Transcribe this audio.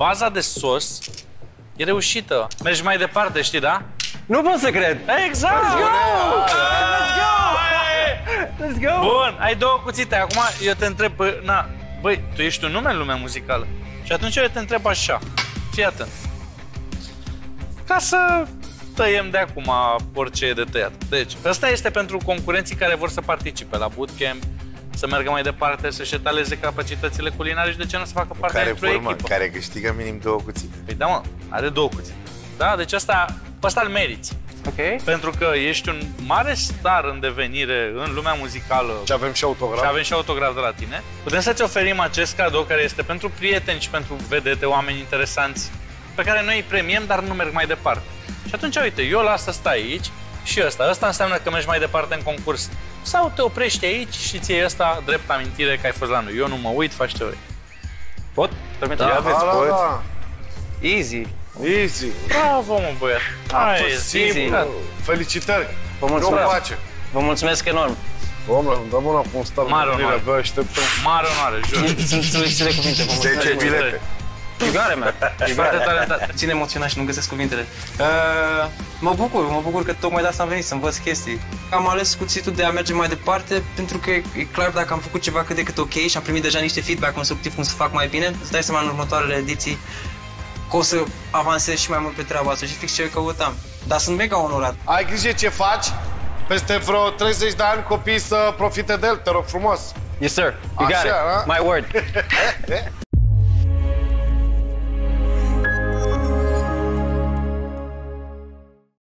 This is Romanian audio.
baza de sos e reușită. Mergi mai departe, știi, da? Nu pot să cred! Exact! Let's go! Let's go! Let's go! Bun, ai două cuțite. Acum eu te întreb, băi, tu ești un nume în lumea muzicală. Și atunci eu te întreb așa. Fii atent. Ca să tăiem de acum orice e de tăiat. Deci, ăsta este pentru concurenții care vor să participe la bootcamp, să meargă mai departe, să-și etaleze capacitățile culinare și de ce nu să facă parte dintr-o echipă. Care câștigă minim 2 cuțite. Păi da, mă, are 2 cuțite. Da, deci ăsta îl meriți. Ok. Pentru că ești un mare star în devenire în lumea muzicală. Și avem și autograf. Și avem și autograf de la tine. Putem să-ți oferim acest cadou care este pentru prieteni și pentru vedete, oameni interesanți, pe care noi îi premiem, dar nu merg mai departe. Și atunci, uite, eu las să stai aici și ăsta. Ăsta înseamnă că mergi mai departe în concurs. Sau te oprești aici și ți-ai ăsta drept amintire că ai fost la noi. Eu nu mă uit, faci ce vrei. Pot? Permite? Ia vezi, pot. Easy. Easy. Bravo, mă, băiat. Hai, simplu. Felicitări. Vă mulțumesc. Pace. Vă mulțumesc enorm. Doamne, dăm una cu un stat. Mare onoare. Abia așteptăm. Mare onoare, jur. Sunt cele cuvinte. Vă mulțumesc. 10 bilete. You got it, man. Ești foarte talentat. Țin emoționat și nu găsesc cuvintele. Mă bucur că tocmai de asta am venit să învăț chestii. Am ales cuțitul de a merge mai departe pentru că e clar dacă am făcut ceva cât de cât ok și am primit deja niște feedback constructiv cum să fac mai bine, îți dai seama în următoarele ediții că o să avansez și mai mult pe treaba asta și fix ce căutam. Dar sunt mega onorat. Ai grijă ce faci? Peste vreo 30 de ani copiii să profite de el, te rog frumos. Yes, sir. You got it. My word.